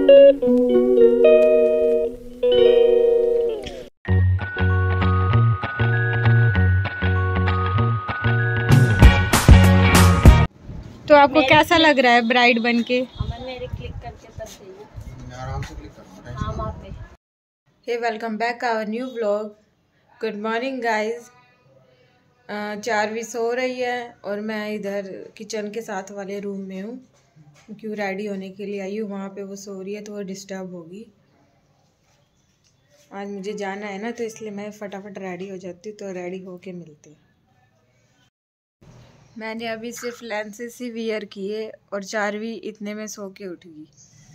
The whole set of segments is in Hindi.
तो आपको कैसा लग रहा है ब्राइड बनके? मेरे क्लिक करके तब चाहिए, आराम से क्लिक करना। हाँ वहाँ पे। Hey welcome back our new vlog. Good morning guys. Charvi सो रही है और मैं इधर किचन के साथ वाले रूम में हूँ क्योंकि रेडी होने के लिए आई हूँ। वहाँ पे वो सो रही है तो वो डिस्टर्ब होगी। आज मुझे जाना है ना, तो इसलिए मैं फटाफट रेडी हो जाती हूँ। तो रेडी होके मिलते हैं। मैंने अभी सिर्फ लेंसेज ही वियर किए और चारवी इतने में सो के उठ गई।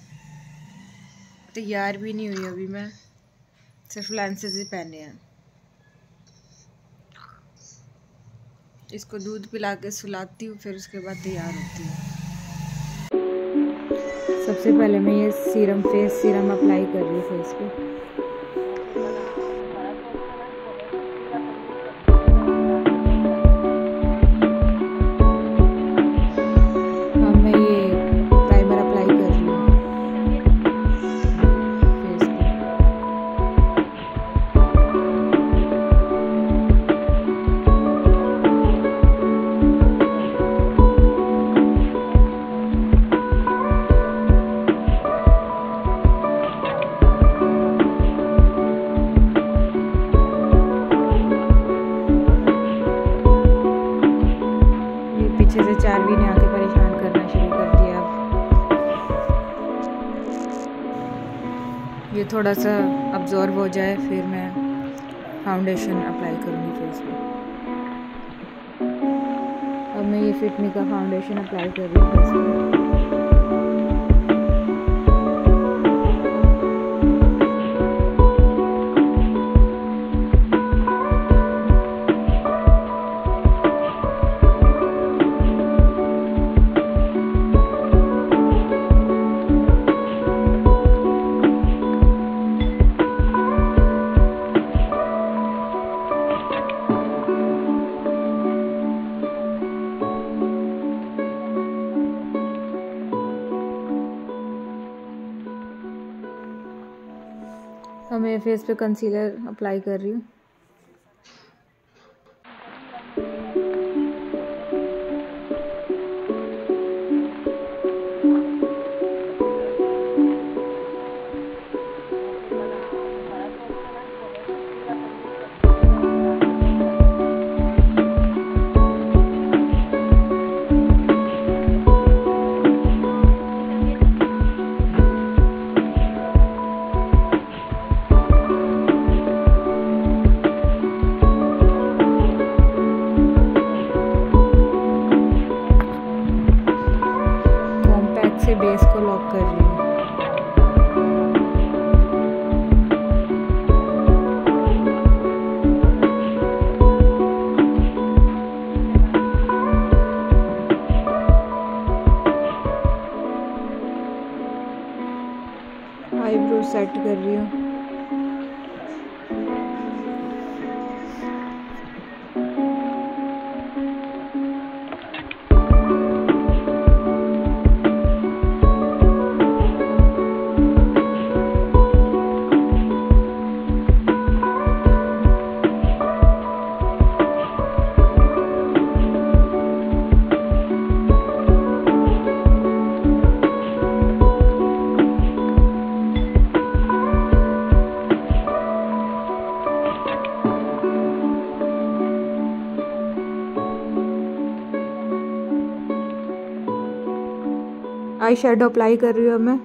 तैयार भी नहीं हुई अभी मैं, सिर्फ लेंसेज ही पहने हैं। इसको दूध पिला के सुलाती हूँ, फिर उसके बाद तैयार होती हूँ। सबसे पहले मैं ये सीरम, फेस सीरम अप्लाई कर रही हूँ फेस पे। पीछे से चारवी ने आके परेशान करना शुरू कर दिया। ये थोड़ा सा अब्जॉर्ब हो जाए फिर मैं फाउंडेशन अप्लाई करूँगी फेस पे। अब मैं ये फिटमी का फाउंडेशन अप्लाई कर रही हूँ फेस पे। अब मैं फेस पे कंसीलर अप्लाई कर रही हूँ। से बेस को लॉक कर रही हूँ। आईब्रो सेट कर रही हूँ। आई शेडो अप्लाई कर रही हूँ मैं।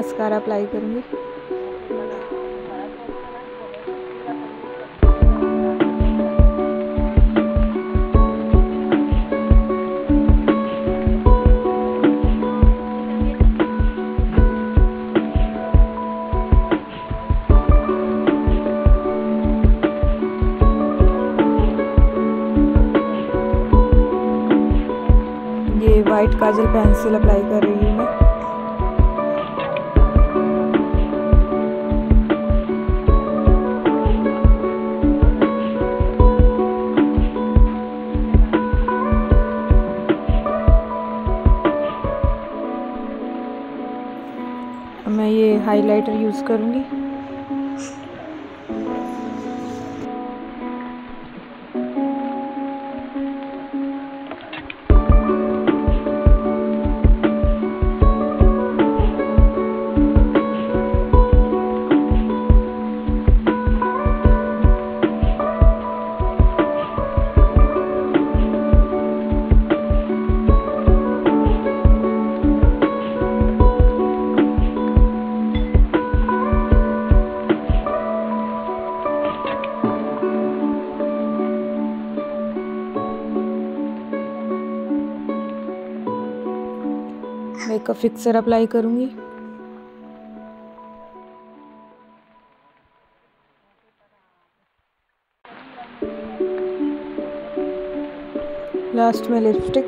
मस्कारा अप्लाई करूँगी। ये वाइट काजल पेंसिल अप्लाई कर रही हूँ मैं ये हाइलाइटर यूज़ करूँगी। मेकअप फिक्सर अप्लाई करूँगी। लास्ट में लिपस्टिक।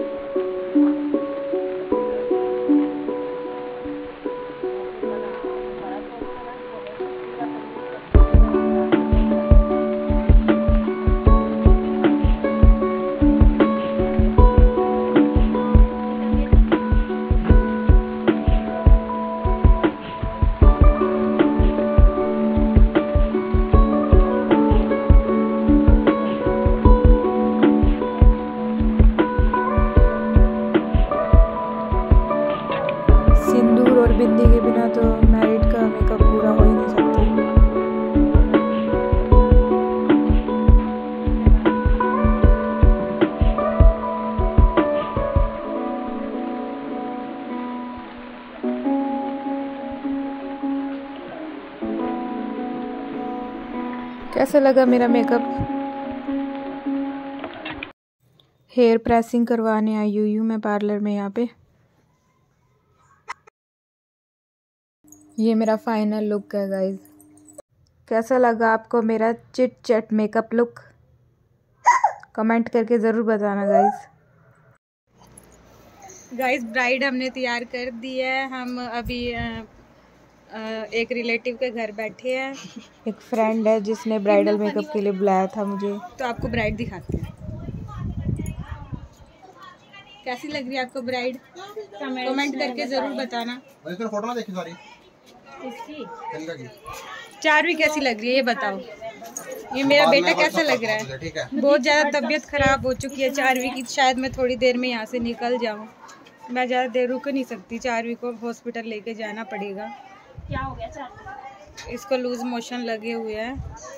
सिंदूर और बिंदी के बिना तो मैरिड का मेकअप पूरा हो ही नहीं सकता। कैसा लगा मेरा मेकअप? हेयर प्रेसिंग करवाने आई हुई हूँ मैं पार्लर में यहाँ पे। ये मेरा फाइनल लुक है गाइज। कैसा लगा आपको मेरा chit chat makeup look? Comment करके ज़रूर बताना गाइज। गाइज ब्राइड हमने तैयार कर दी है। हम अभी एक रिलेटिव के घर बैठे हैं। एक फ्रेंड है जिसने ब्राइडल मेकअप के लिए बुलाया था मुझे, तो आपको ब्राइड दिखाते हैं। कैसी लग रही है आपको ब्राइड? कमेंट करके ज़रूर बताना। फोटो ना देखी सारी। चारवी कैसी लग रही है ये बताओ। ये मेरा बेटा कैसा लग रहा है? बहुत ज़्यादा तबीयत खराब हो चुकी है चारवी की। शायद मैं थोड़ी देर में यहाँ से निकल जाऊँ। मैं ज़्यादा देर रुक नहीं सकती। चारवी को हॉस्पिटल लेके जाना पड़ेगा। क्या हो गया चारवी? इसको लूज मोशन लगे हुए हैं।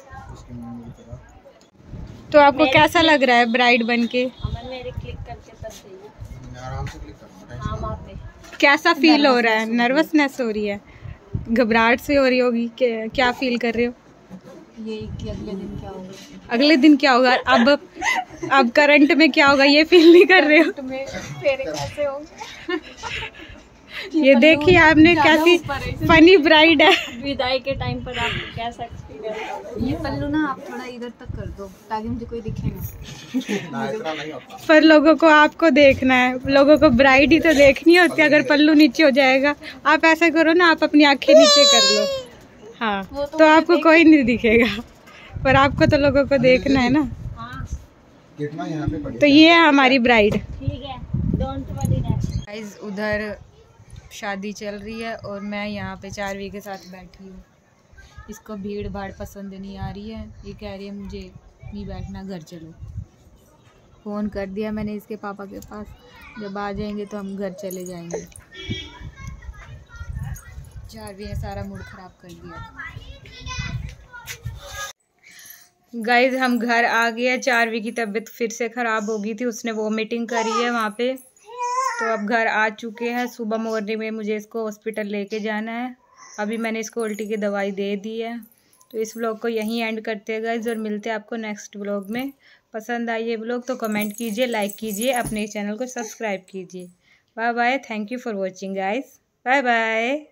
तो आपको कैसा लग रहा है ब्राइड बनके? मेरे क्लिक करके आराम से क्लिक करना। कैसा फील हो रहा है? नर्वसनेस हो रही है? घबराहट से हो रही होगी? क्या फील कर रहे हो? ये कि अगले दिन क्या होगा? अगले दिन क्या होगा? अब करंट में क्या होगा ये फील नहीं कर रहे हो? फेरे कैसे होंगे? ये देखिए आपने कैसी फनी ब्राइड है। विदाई के टाइम पर आप कैसा एक्सपीरियंस? ये पल्लू ना आप थोड़ा इधर तक कर दो ताकि मुझे कोई दिखे ना। पर लोगों को आपको देखना है। लोगों को ब्राइड ही तो देखनी होती है। अगर पल्लू नीचे हो जाएगा, आप ऐसा करो ना, आप अपनी आंखें नीचे कर लो। हाँ तो आपको कोई नहीं दिखेगा, पर आपको तो लोगों को देखना है ना। तो ये है हमारी ब्राइड। ठीक है, डोंट वरी गाइस। उधर शादी चल रही है और मैं यहाँ पे चारवी के साथ बैठी हूँ। इसको भीड़ भाड़ पसंद नहीं आ रही है। ये कह रही है मुझे नहीं बैठना, घर चलो। फ़ोन कर दिया मैंने इसके पापा के पास, जब आ जाएंगे तो हम घर चले जाएंगे। चारवी ने सारा मूड ख़राब कर दिया। गाइज हम घर आ गए। चारवी की तबीयत फिर से ख़राब हो गई थी, उसने वोमिटिंग करी है वहाँ पे। तो अब घर आ चुके हैं। सुबह मॉर्निंग में मुझे इसको हॉस्पिटल लेके जाना है। अभी मैंने इसको उल्टी की दवाई दे दी है। तो इस व्लॉग को यहीं एंड करते हैं गाइस और मिलते हैं आपको नेक्स्ट व्लॉग में। पसंद आई ये व्लॉग तो कमेंट कीजिए, लाइक कीजिए, अपने चैनल को सब्सक्राइब कीजिए। Bye bye, thank you for watching guys, bye bye.